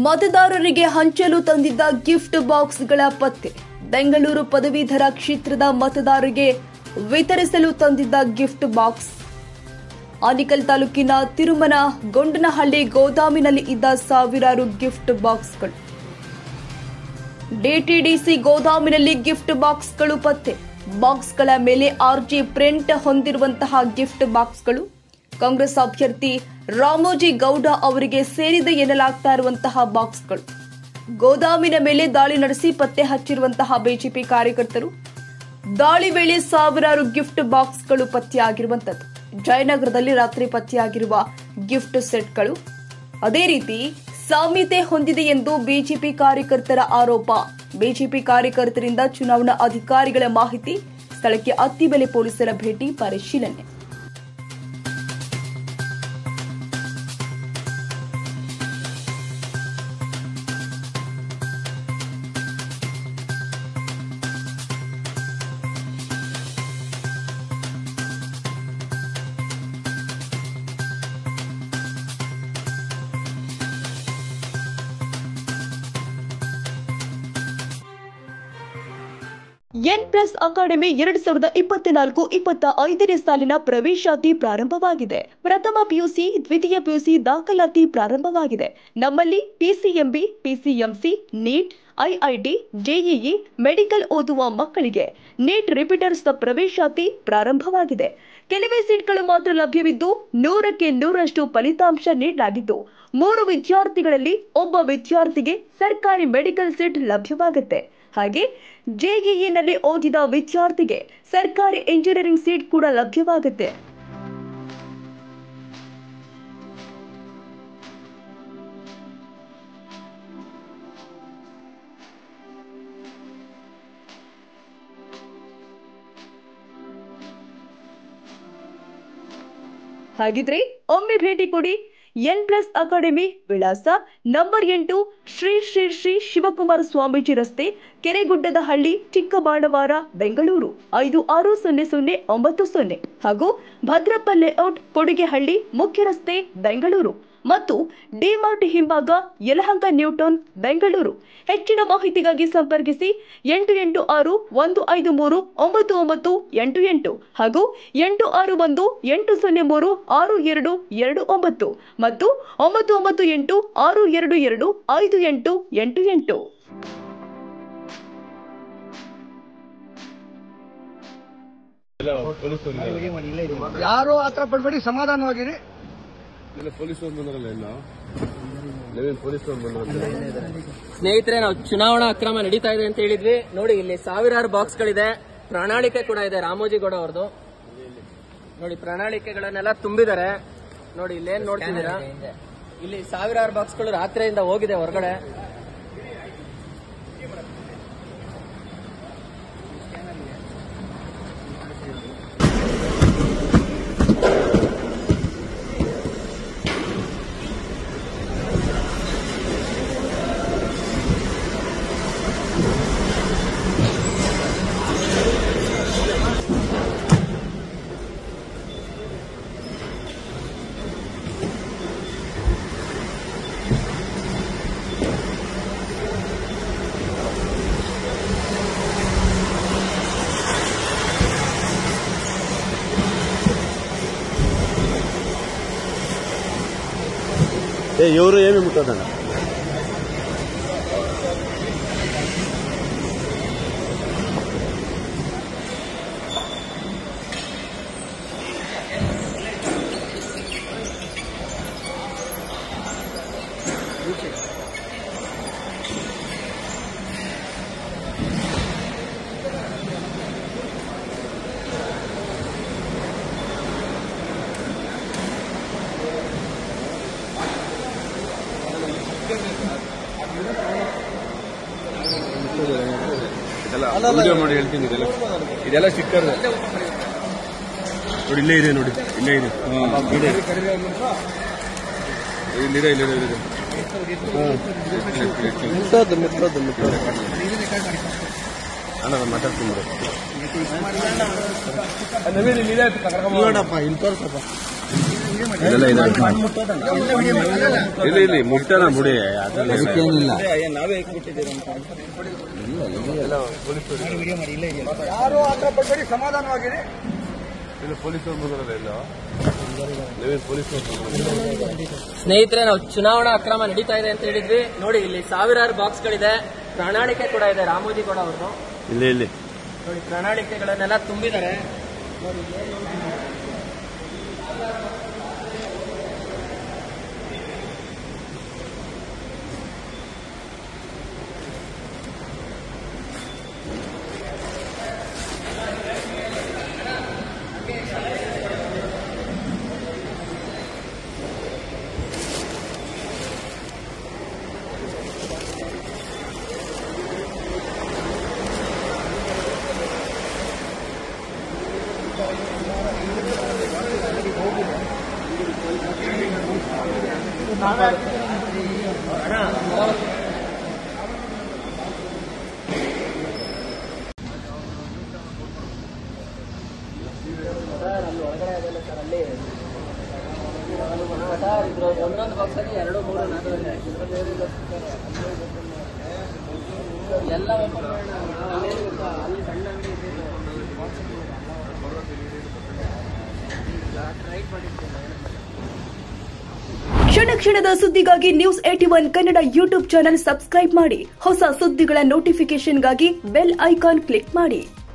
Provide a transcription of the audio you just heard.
ಮತದಾರರಿಗೆ ಹಂಚಲು ತಂದಿದ್ದ ಗಿಫ್ಟ್ ಬಾಕ್ಸ್ಗಳ ಪತ್ತೆ. ಬೆಂಗಳೂರು ಪದವೀಧರ ಕ್ಷೇತ್ರದ ಮತದಾರರಿಗೆ ವಿತರಿಸಲು ತಂದಿದ್ದ ಗಿಫ್ಟ್ ಬಾಕ್ಸ್. ಆನೇಕಲ್ ತಾಲೂಕಿನ ತಿರುಮನಗೊಂಡನಹಳ್ಳಿ ಗೋದಾಮಿನಲ್ಲಿ ಇದ್ದ ಸಾವಿರಾರು ಗಿಫ್ಟ್ ಬಾಕ್ಸ್ಗಳು. ಡಿಟಿಡಿಸಿ ಗೋದಾಮಿನಲ್ಲಿ ಗಿಫ್ಟ್ ಬಾಕ್ಸ್ಗಳು ಪತ್ತೆ. ಬಾಕ್ಸ್ಗಳ ಮೇಲೆ ಆರ್ಜಿ ಪ್ರಿಂಟ್ ಹೊಂದಿರುವಂತಹ ಗಿಫ್ಟ್ ಬಾಕ್ಸ್ಗಳು ಕಾಂಗ್ರೆಸ್ ಅಭ್ಯರ್ಥಿ ರಾಮೋಜಿ ಗೌಡ ಅವರಿಗೆ ಸೇರಿದೆ ಎನ್ನಲಾಗ್ತಾ ಇರುವಂತಹ ಬಾಕ್ಸ್ಗಳು. ಗೋದಾಮಿನ ಮೇಲೆ ದಾಳಿ ನಡೆಸಿ ಪತ್ತೆ ಹಚ್ಚಿರುವಂತಹ ಬಿಜೆಪಿ ಕಾರ್ಯಕರ್ತರು. ದಾಳಿ ವೇಳೆ ಸಾವಿರಾರು ಗಿಫ್ಟ್ ಬಾಕ್ಸ್ಗಳು ಪತ್ತೆಯಾಗಿರುವಂತದ್ದು. ಜಯನಗರದಲ್ಲಿ ರಾತ್ರಿ ಪತ್ತೆಯಾಗಿರುವ ಗಿಫ್ಟ್ ಸೆಟ್ಗಳು ಅದೇ ರೀತಿ ಸಾಮ್ಯತೆ ಹೊಂದಿದೆ ಎಂದು ಬಿಜೆಪಿ ಕಾರ್ಯಕರ್ತರ ಆರೋಪ. ಬಿಜೆಪಿ ಕಾರ್ಯಕರ್ತರಿಂದ ಚುನಾವಣಾ ಅಧಿಕಾರಿಗಳ ಮಾಹಿತಿ. ಸ್ಥಳಕ್ಕೆ ಅತ್ತಿಬೆಲೆ ಪೊಲೀಸರ ಭೇಟಿ ಪರಿಶೀಲನೆ. ಎನ್+ ಅಕಾಡೆಮಿ 2024-25ನೇ ಸಾಲಿನ ಪ್ರವೇಶಾತಿ ಪ್ರಾರಂಭವಾಗಿದೆ. ಪ್ರಥಮ ಪಿಯುಸಿ, ದ್ವಿತೀಯ ಪಿಯುಸಿ ದಾಖಲಾತಿ ಪ್ರಾರಂಭವಾಗಿದೆ. ನಮ್ಮಲ್ಲಿ PCMB, PCMC, NEET, IIT, JEE, medical ಓದುವ ಮಕ್ಕಳಿಗೆ ನೀಟ್ ರಿಪೀಟರ್ಸ್ ಪ್ರವೇಶಾತಿ ಪ್ರಾರಂಭವಾಗಿದೆ. ಕೆಲವೇ ಸೀಟ್ಗಳು ಮಾತ್ರ ಲಭ್ಯವಿದ್ದು 100ಕ್ಕೆ 100ರಷ್ಟು ಫಲಿತಾಂಶ ನೀಡಲಾಗಿದ್ದು 3 ವಿದ್ಯಾರ್ಥಿಗಳಲ್ಲಿ ಒಬ್ಬ ವಿದ್ಯಾರ್ಥಿಗೆ ಸರ್ಕಾರಿ ಮೆಡಿಕಲ್ ಸೀಟ್ ಲಭ್ಯವಾಗುತ್ತೆ. ಹಾಗೆ ಜೆಇಇನಲ್ಲಿ ಓದಿದ ವಿದ್ಯಾರ್ಥಿಗೆ ಸರ್ಕಾರಿ ಇಂಜಿನಿಯರಿಂಗ್ ಸೀಟ್ ಕೂಡ ಲಭ್ಯವಾಗುತ್ತೆ. ಹಾಗಿದ್ರೆ ಒಮ್ಮೆ ಭೇಟಿ ಕೊಡಿ. ಎನ್+ ಅಕಾಡೆಮಿ, ವಿಳಾಸ ನಂಬರ್ 8, ಶ್ರೀ ಶ್ರೀ ಶ್ರೀ ಶಿವಕುಮಾರ ಸ್ವಾಮೀಜಿ ರಸ್ತೆ, ಕೆರೆಗುಡ್ಡದಹಳ್ಳಿ, ಚಿಕ್ಕಬಾಣವಾರ, ಬೆಂಗಳೂರು 560090 ಹಾಗೂ ಭದ್ರಪ್ಪ ಲೇಔಟ್, ಕೊಡಿಗೆಹಳ್ಳಿ, ಮುಖ್ಯ ರಸ್ತೆ, ಬೆಂಗಳೂರು ಮತ್ತು ಡಿಮಾರ್ಟ್ ಹಿಂಭಾಗ, ಯಲಹಂಕ ನ್ಯೂ ಟೌನ್, ಬೆಂಗಳೂರು. ಹೆಚ್ಚಿನ ಮಾಹಿತಿಗಾಗಿ ಸಂಪರ್ಕಿಸಿ 86815399988 ಹಾಗೂ 8618036229 ಮತ್ತು 9986225888. ಯಾರು ಆತರ ಪಡ್ಬೇಡಿ, ಸಮಾಧಾನವಾಗಿರಿ. ಸ್ನೇಹಿತರೆ, ನಾವು ಚುನಾವಣಾ ಅಕ್ರಮ ನಡೀತಾ ಇದೆ ಅಂತ ಹೇಳಿದ್ವಿ. ನೋಡಿ, ಇಲ್ಲಿ ಸಾವಿರಾರು ಬಾಕ್ಸ್ಗಳಿದೆ. ಪ್ರಣಾಳಿಕೆ ಕೂಡ ಇದೆ ರಾಮೋಜಿ ಗೌಡ ಅವ್ರದ್ದು. ನೋಡಿ, ಪ್ರಣಾಳಿಕೆಗಳನ್ನೆಲ್ಲ ತುಂಬಿದ್ದಾರೆ. ನೋಡಿ, ಇಲ್ಲೇನ್ ನೋಡ್ತಿದ್ದೀರಾ, ಇಲ್ಲಿ ಸಾವಿರಾರು ಬಾಕ್ಸ್ಗಳು ರಾತ್ರಿಯಿಂದ ಹೋಗಿದೆ ಹೊರಗಡೆ. ఎవరు ఏమి ముట్టదన్న ವಿಡಿಯೋ ಮಾಡಿ ಹೇಳ್ತೀನಿ. ಇದೆಲ್ಲ ಸ್ಟಿಕ್ಕರ್ ನೋಡಿ, ಇಲ್ಲೇ ಇದೆ. ನೋಡಿ, ಇಲ್ಲೇ ಇದೆ. ಇಲ್ಲಿದೆ ಅಣ್ಣ, ಮಾತಾಡ್ತೀನಿ ನೋಡಪ್ಪ, ಇಲ್ಲಿ ತೋರ್ಸಪ್ಪ. ಇದೆಲ್ಲ ಇದೆ ಇಲ್ಲಿ ಮುಟ್ಟನ ಮುಡಿ ಅದಕ್ಕೇನಿಲ್ಲ. ಯಾರು ಆತರ ಪಡ್ಬೇಡಿ, ಸಮಾಧಾನವಾಗಿರಿ. ಪೊಲೀಸರು ಬರೋಲ್ಲ ಇಲ್ಲ, ಪೊಲೀಸರು. ಸ್ನೇಹಿತರೆ, ನಾವು ಚುನಾವಣಾ ಅಕ್ರಮ ನಡೀತಾ ಇದೆ ಅಂತ ಹೇಳಿದ್ವಿ. ನೋಡಿ, ಇಲ್ಲಿ ಸಾವಿರಾರು ಬಾಕ್ಸ್ಗಳಿದೆ, ಪ್ರಣಾಳಿಕೆ ಕೂಡ ಇದೆ ರಾಮೋಜಿ ಗೌಡ ಅವ್ರದ್ದು. ಇಲ್ಲಿ ನೋಡಿ, ಪ್ರಣಾಳಿಕೆಗಳನ್ನೆಲ್ಲ ತುಂಬಿದ್ದಾರೆ. ನೋಡಿ, ಒಂದೊಂದು ಬಾಕ್ಸ್ ಅಲ್ಲಿ 2, 3, 4 ಎಲ್ಲ ಕ್ಷಣ ಕ್ಷಣದ ಸುದ್ದಿಗಾಗಿ news 81 Kannada YouTube channel subscribe ಮಾಡಿ. ಹೊಸ ಸುದ್ದಿಗಳ ನೋಟಿಫಿಕೇಶನ್ಗಾಗಿ ಬೆಲ್ ಐಕಾನ್ ಕ್ಲಿಕ್ ಮಾಡಿ.